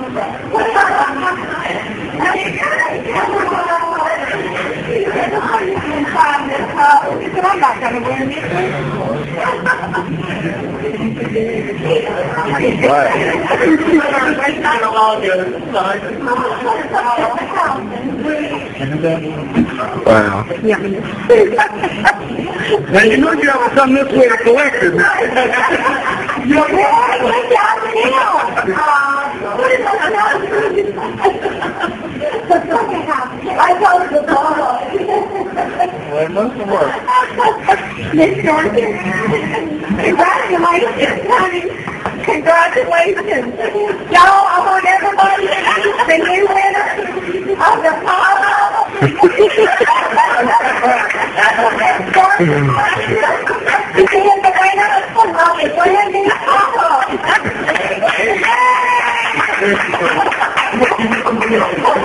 I'm not going to win it. What? Wow. Yeah. Now you know you have to come this way to collect it. I told the ball. Well, it must have worked. Miss Dorothy, congratulations, honey. Congratulations. Y'all, I want everybody to meet the new winner of the Paw Paw. And the winner of the brand new Paw Paw.